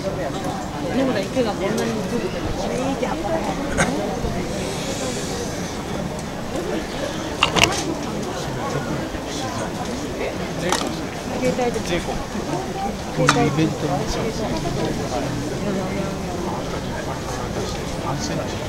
근데 이렇게가 먹는 이게 아빠가携帯でこういうイベントに安心なし